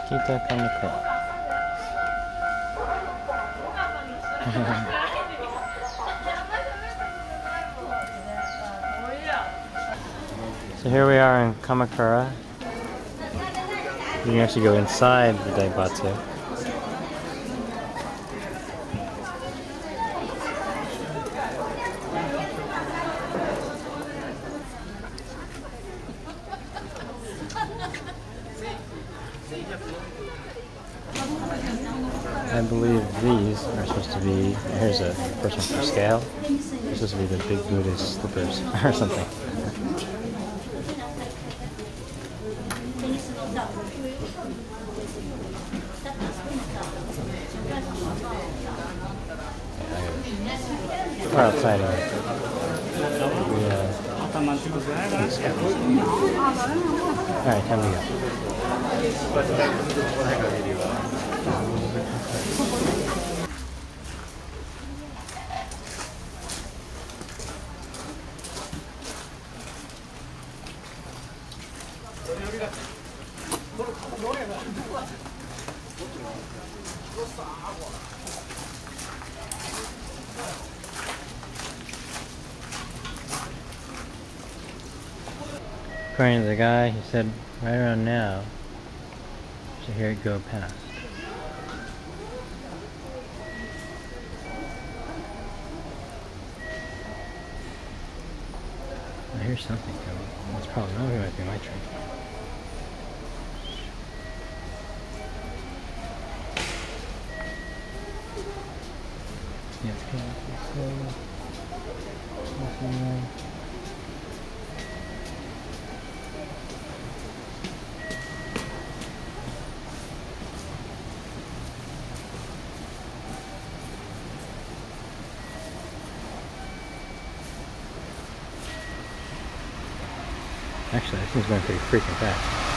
Kita-Kamakura. So here we are in Kamakura. You can actually go inside the Daibatsu. I believe these are supposed to be, here's a person for scale. They're supposed to be the big Buddhist slippers or something. We're outside of it. Alright, time to go. According to the guy, he said right around now, to hear it go past. I hear something coming. It's probably not going to be my train. Yeah, it's coming slow. Nothing there. Actually, this thing's going pretty freaking fast.